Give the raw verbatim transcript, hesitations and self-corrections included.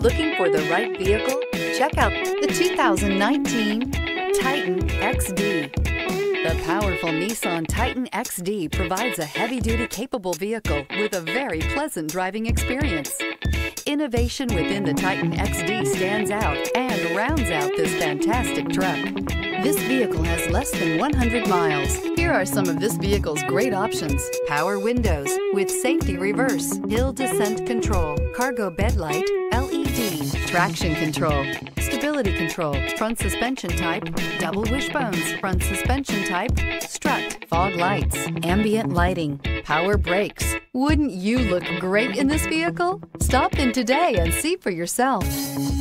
Looking for the right vehicle? Check out the two thousand nineteen Titan X D. The powerful Nissan Titan X D provides a heavy-duty capable vehicle with a very pleasant driving experience. Innovation within the Titan X D stands out and rounds out this fantastic truck. This vehicle has less than one hundred miles. Here are some of this vehicle's great options: power windows with safety reverse, hill descent control, cargo bed light, L E D, traction control, stability control, front suspension type, double wishbones, front suspension type, strut, fog lights, ambient lighting, power brakes. Wouldn't you look great in this vehicle? Stop in today and see for yourself.